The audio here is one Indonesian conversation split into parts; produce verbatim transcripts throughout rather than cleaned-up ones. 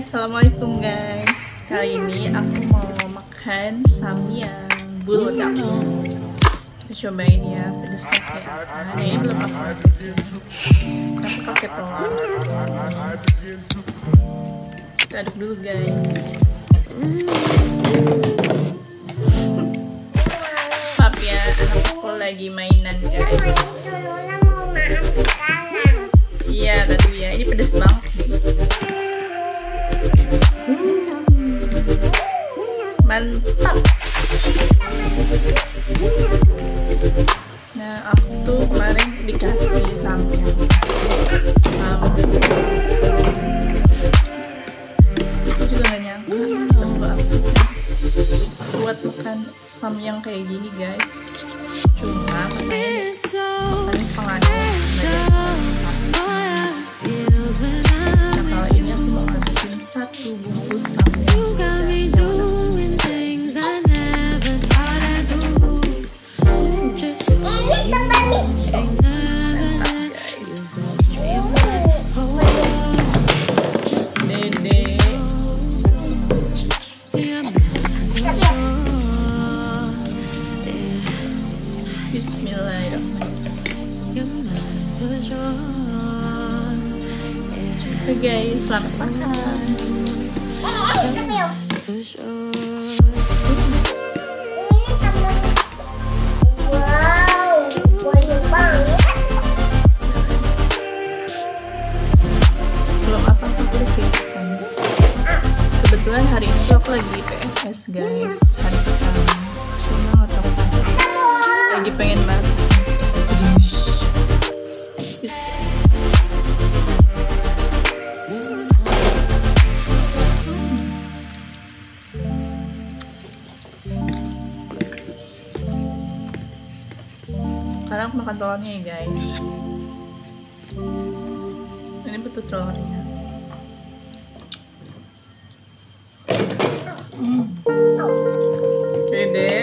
Assalamualaikum guys. Kali ini aku mau makan samyang bulodak. Kita cobain ya pedesnya kayak apa. Nah, ini belum aku tapi pakai telur. Kita aduk dulu guys. Maaf ya, anakku lagi mainan guys. Iya tadi ya, ini pedes banget nih. Mantap. Nah, aku tuh kemarin dikasih samyang. Um, aku juga gak nyangka kalau aku buat makan samyang kayak gini guys. Cuma katanya makannya setengahnya. Nah, kalau ini aku mau habisin satu bungkus samyang. Oke guys, selamat makan. Wow, banyak banget. Belum apa-apa aku udah ceritakan. Kebetulan hari ini tuh aku lagi P M S guys, hari pertama. Cuma nggak tahu kenapa lagi pengen banget. Sekarang aku makan telurnya ya guys. Ini betul telurnya. Hmm. Gede.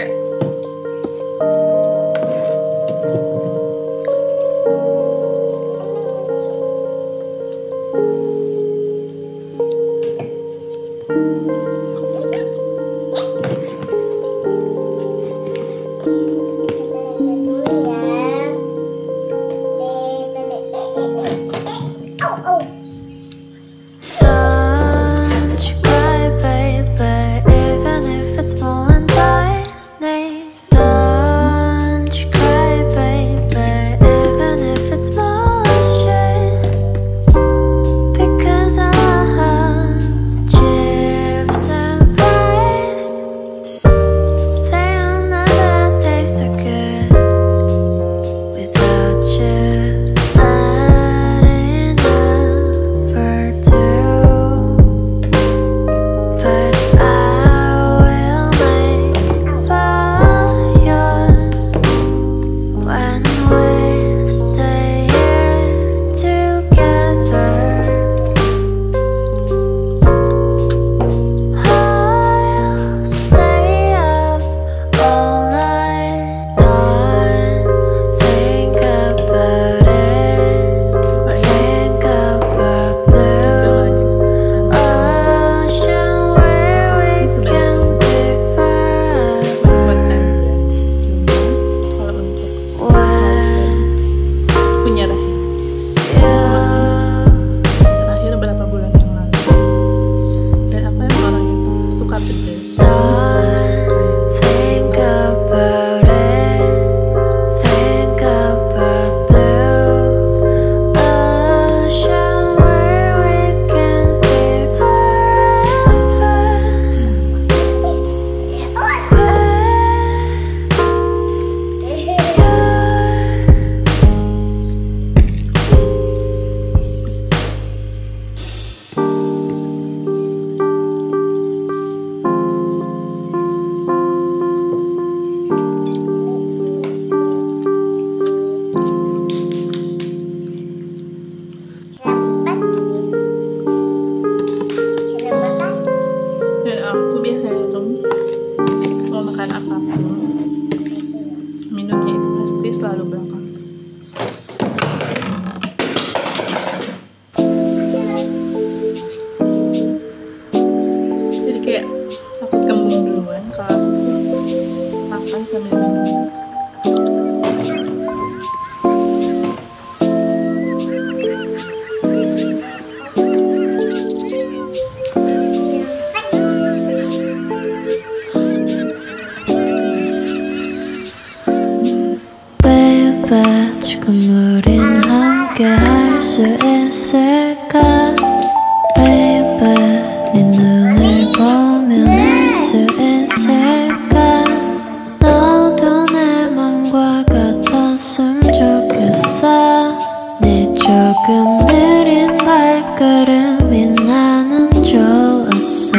baby 지금 우린 함께 할 수 있을까 baby 네 눈을 보면 알 수 있을까 너도 내 맘과 같았으면 좋겠어 네 조금 느린 발걸음이 나는 좋았어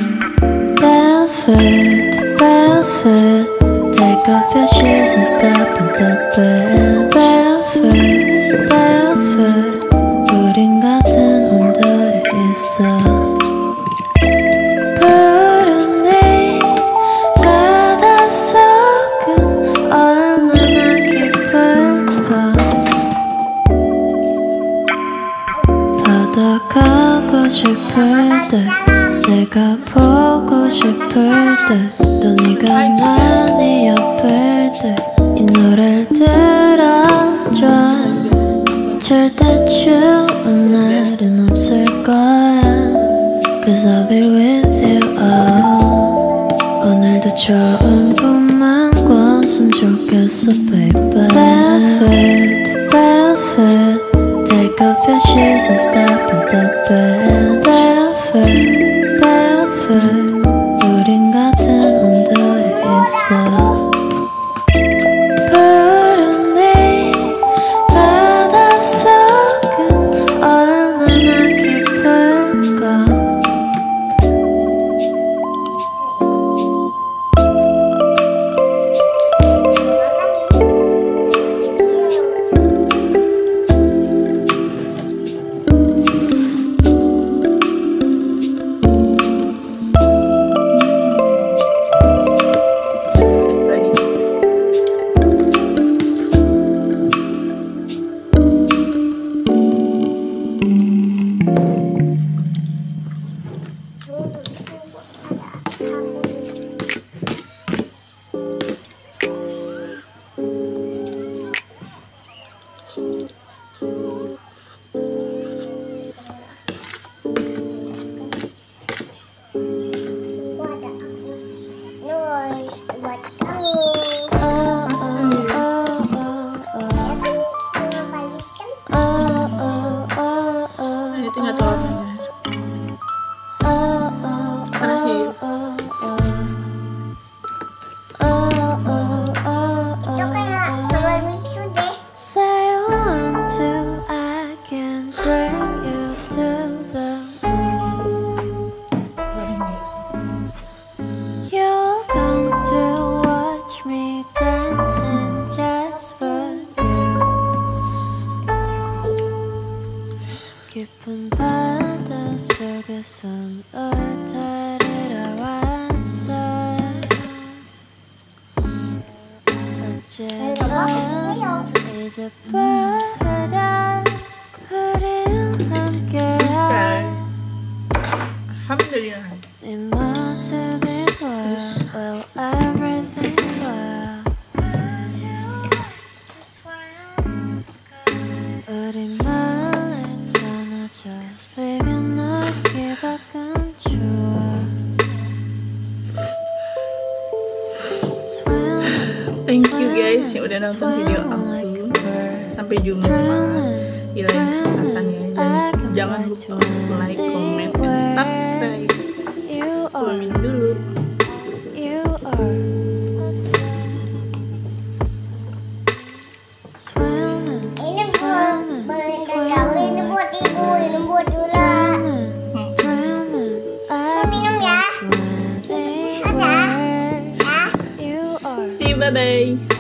Barefoot, barefoot Take off your shoes and step in the bed Barefoot, barefoot 우린 같은 온도에 있어 푸른 네 바닷속은 얼마나 깊을까 바다 가고 싶을 때 내가 보고 싶을 때 또 네가 많이 아플 때 이 노래를 들어줘 절대 추운 날은 없을 거야 Cause I'll be with you oh. 오늘도 좋은 꿈만 꿨으면 좋겠어 baby Barefoot, barefoot Take off your shoes and step in the bed Barefoot, barefoot 우린 같은 온도에 있어 푸른 네 바닷속은 얼마나 깊을까 깊은 바다 속에선 울타리라 왔어 어제는 잊어버려 우린 함께한 Alhamdulillah 네 모습이 보여 Well everything 보여 우리 멀리 떠나줘 Cause baby 너에게 밖은 좋아 Thank you guys yang udah nonton video aku. Sampai jumpa di lain kesempatan ya. Dan jangan lupa like, comment, dan subscribe. Aku minum dulu. Ini buat berendam, ini buat ibu, ini buat Dula. Mau minum ya? Ada? Ya? See you, bye bye.